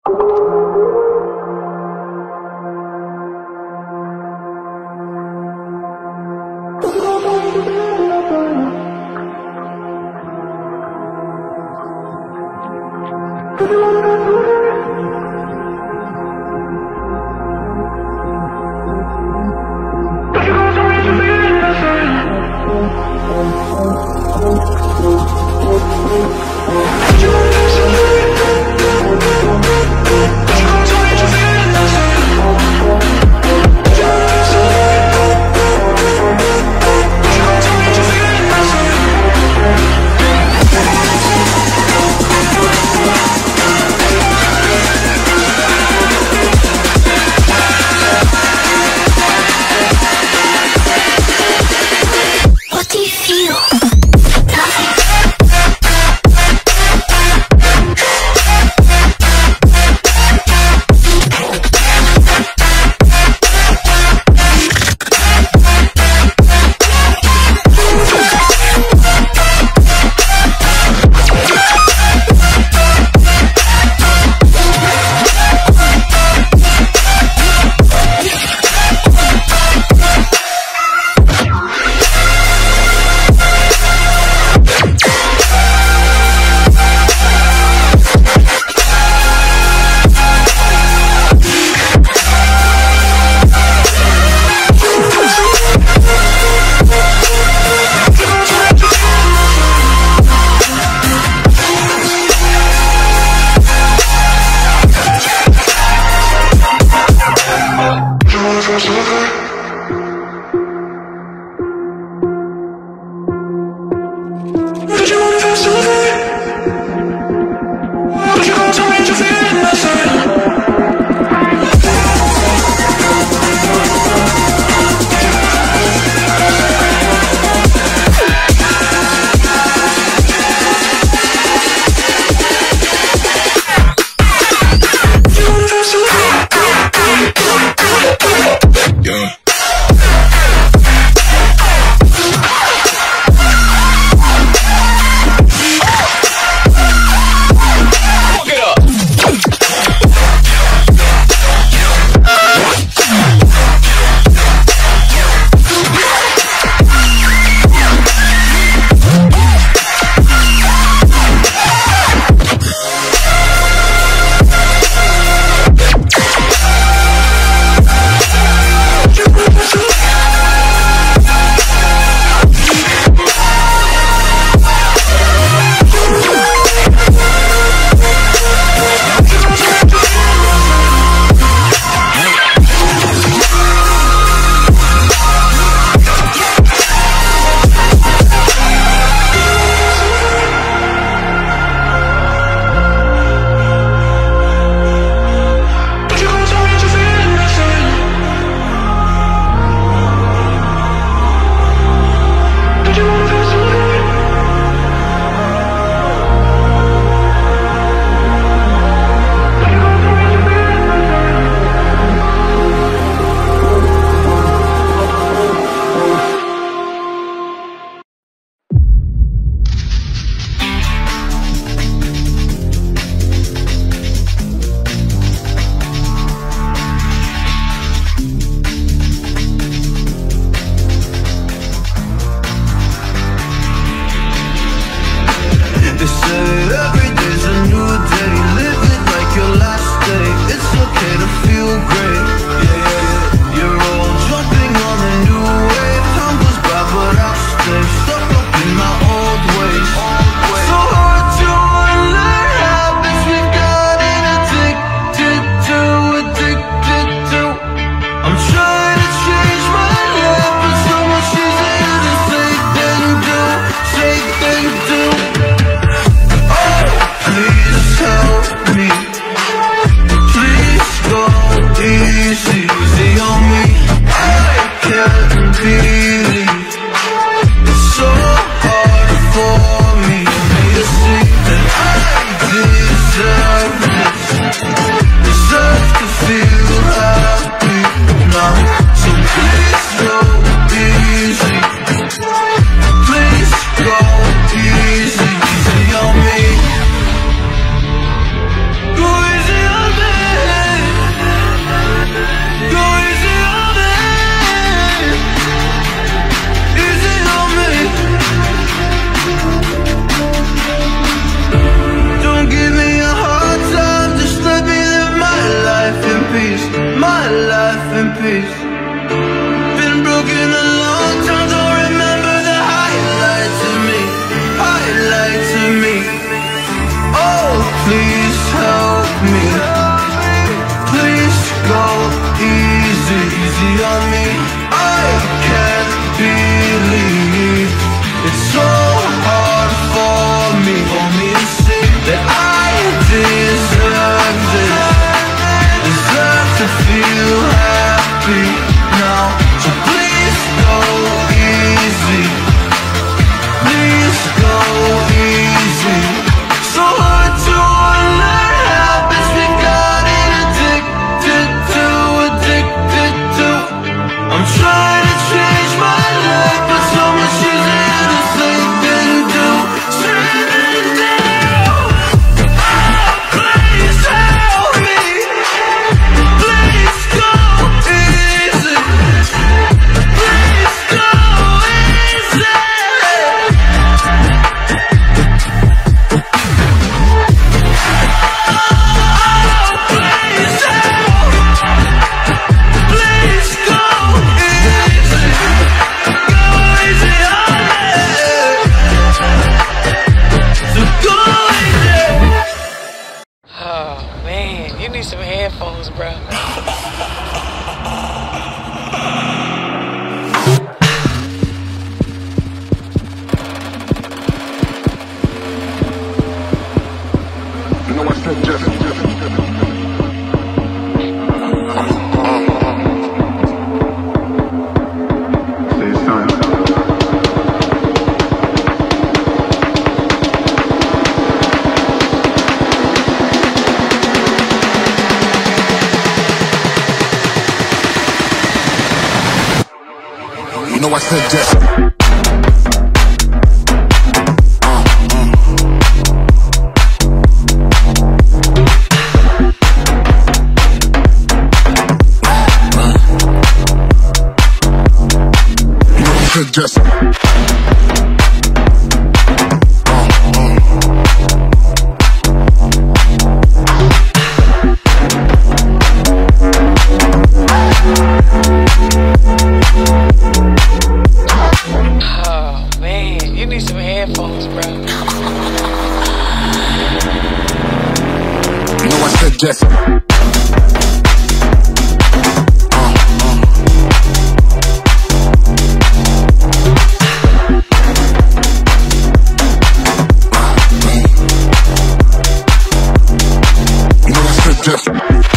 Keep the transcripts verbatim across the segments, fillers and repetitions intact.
You peace. Been broken a long time, don't remember the highlights of me, highlights of me. Oh, please help me, please go easy, easy on me. I can't believe it's so hard for me, for me to see that I deserve this, deserve to feel happy now. So please go easy, please go easy. So hard to unlearn habits we got addicted to, addicted to. I'm trying to change my life, but so much easier to say than do, say than do. Oh, please help me, please go easy, please go easy. Oh man, you need some headphones, bro. You know I said just, just, just. You know I said just. Just Oh man, you need some headphones, bro. you know I said just. Just.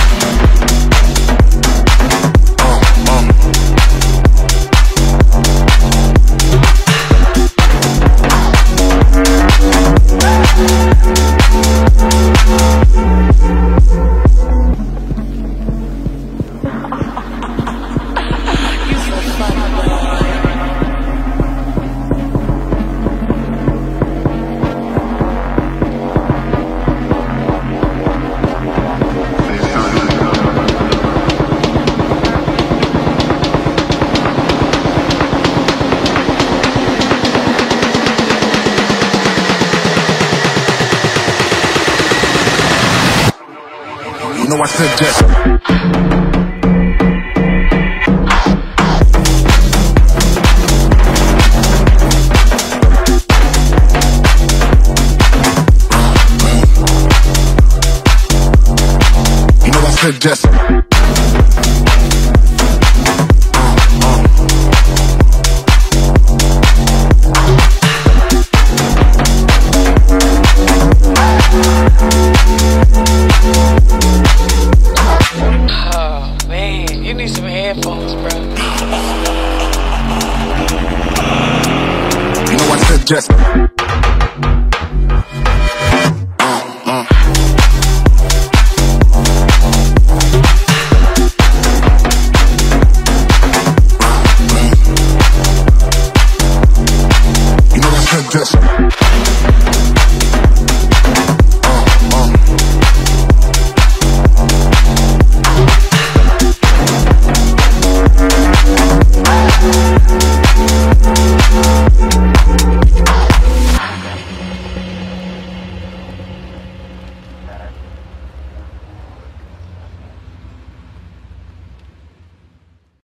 You know I said just. You know I said just. Oh man, you need some headphones, bro. You know I said just.